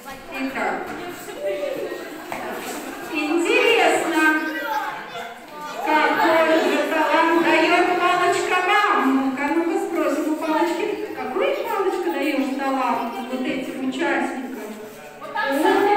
Итак, интересно, какой же талант дает палочка нам? Ну-ка, ну-ка спросим у палочки, какой палочка даешь талант вот этим участникам?